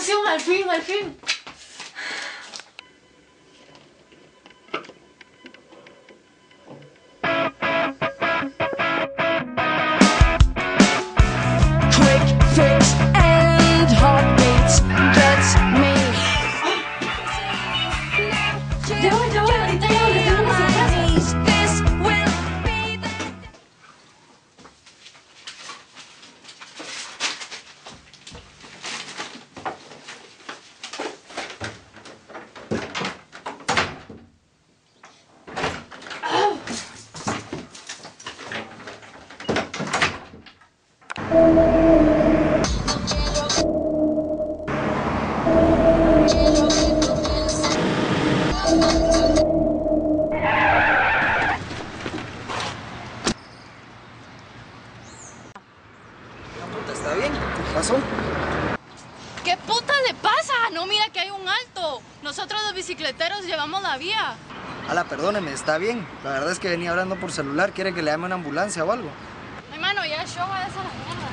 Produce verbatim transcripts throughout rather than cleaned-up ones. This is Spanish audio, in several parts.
emoción, al fin, al fin. ¿Está bien? ¿Qué pasó? ¿Qué puta le pasa? No mira que hay un alto. Nosotros los bicicleteros llevamos la vía. Ala, perdóneme, está bien. La verdad es que venía hablando por celular. ¿Quiere que le llame una ambulancia o algo? Hermano, ya show va a esa la mierda.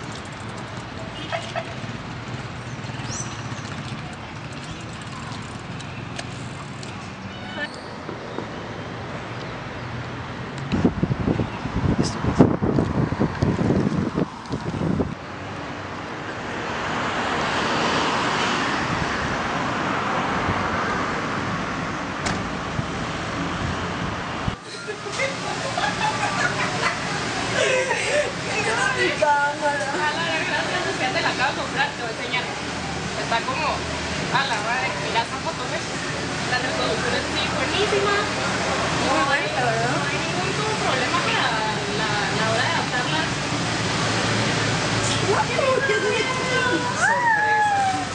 Está como a la hora de mirar esa foto, ¿ves? La resolución es sí, buenísima. Muy buena, ¿verdad? No hay ningún como problema para la, la hora de adaptarlas. ¡Sorpresa!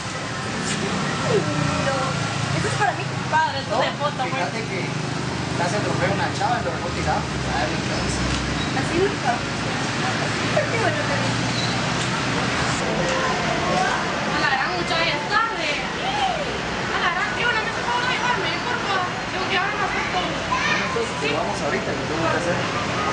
Eso es para mí, padre, esto No, de foto, pues. fíjate que casi atropella una chava y lo dejó tirado. A ver, entonces. Así nunca. Qué bueno también. A la gran mucha ya es tarde. A la gran, tío, no me hace favor de dejarme, por favor. Tengo que llevar más fotos. Entonces, Sí. vamos ahorita, lo tengo que hacer.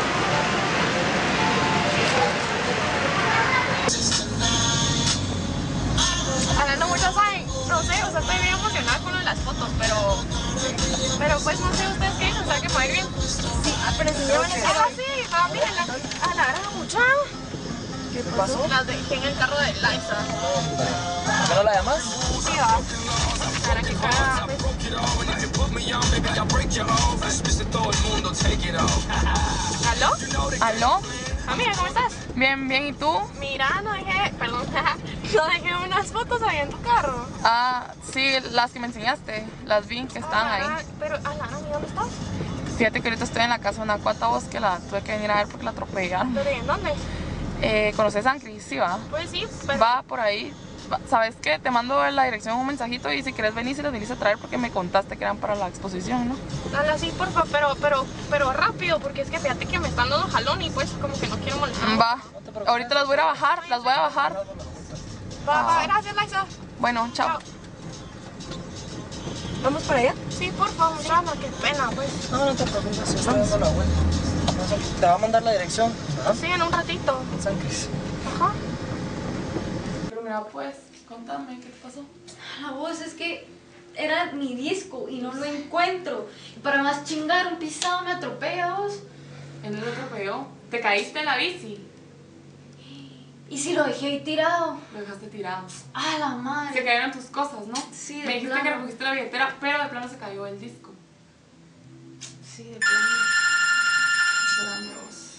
Hablando mucho, ¿saben? No sé, o sea, estoy bien emocionada con lo de las fotos, pero... Pero pues no sé, ¿ustedes qué dicen? ¿Saben que me va a ir bien? Sí, ah, pero si llevan el... Ah, sí, ah, miren, la... a la gran mucha. ¿Qué pasó? Las dejé en el carro de Liza. ¿Por qué no la llamas? Sí, va. Para que cada... ¿Aló? ¿Aló? Amiga, ¿cómo estás? Bien, bien, ¿y tú? Mira, no dejé... Perdón. No dejé unas fotos ahí en tu carro. Ah, sí, las que me enseñaste, las vi que estaban Ah, ahí. pero, a la gran, ¿y dónde estás? Fíjate que ahorita estoy en la casa de una cuata vos que la tuve que venir a ver porque la atropellaron. ¿Pero y en dónde? Eh, ¿Conoces San Cris? Sí, va. Pues sí, pero... Va por ahí. Va, ¿sabes qué? Te mando la dirección un mensajito y si quieres venir, si las viniste a traer porque me contaste que eran para la exposición, ¿no? Dale así, porfa, pero, pero, pero rápido, porque es que fíjate que me están dando jalón y pues como que no quiero molestar. Va. Ahorita las voy a ir a bajar, las voy a bajar. Va, va, gracias, Liza. Bueno, chao. Chao. ¿Vamos para allá? Sí, porfa, muchacha, qué pena, pues. No, no te preocupes, estoy dando la vuelta. Te va a mandar la dirección. ¿Ah? Sí, en un ratito. San Cris. Ajá. Pero mira, pues, contame, ¿qué te pasó? La voz es que era mi disco y no lo encuentro. Y para más chingar, un pisado me atropella, vos. ¿En dónde te atropelló? ¿Te caíste en la bici? ¿Y si lo dejé ahí tirado? Lo dejaste tirado. ¡Ah, la madre! Se cayeron tus cosas, ¿no? Sí, de Me dijiste plano. que recogiste la billetera, pero de plano se cayó el disco. Sí, de plano. Espérame vos.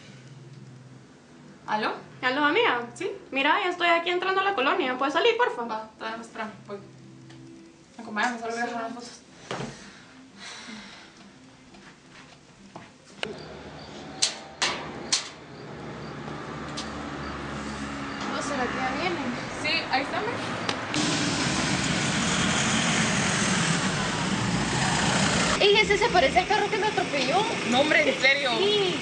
¿Aló? ¿Aló, amiga? ¿Sí? Mira, ya estoy aquí entrando a la colonia. ¿Puedes salir, porfa? Va, todavía no, espérame, voy. Acompáñame, solo voy a dejar las fotos. ¿No será que ya vienen? Sí, ahí está, ¿me? ¡Ey, ese se parece al carro que me atropelló! No, hombre, en serio. Sí.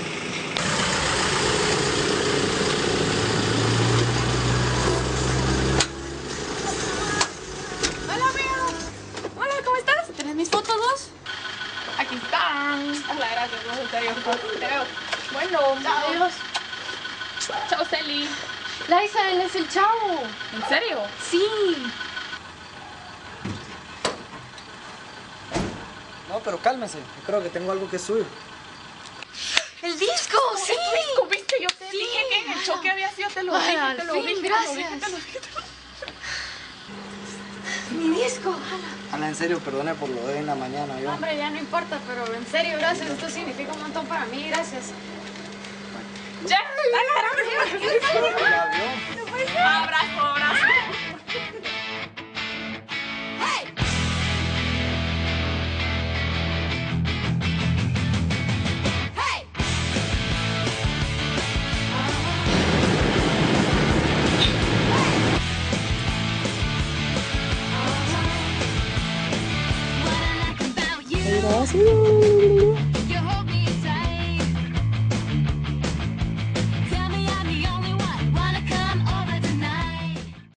Hola, amiga. Hola, ¿cómo estás? ¿Tenés mis fotos, vos? Aquí están. Hola, gracias, no, en serio. Te veo. Bueno, Adiós. chao, Celi. Liza, él es el chavo. ¿En serio? Sí. No, pero cálmese. Yo creo que tengo algo que es suyo. El disco, sí. ¿Tú viste? Yo te Sí. dije que en el choque había sido, te lo Ay, dije, al te lo fin, dije, te lo gracias. dije, te lo dije. Mi disco. Ana, en serio, perdone por lo de en la mañana, yo. Hombre, ya no importa, pero en serio, gracias. Esto significa un montón para mí, gracias. Ya, abrazo, abrazo. Gracias.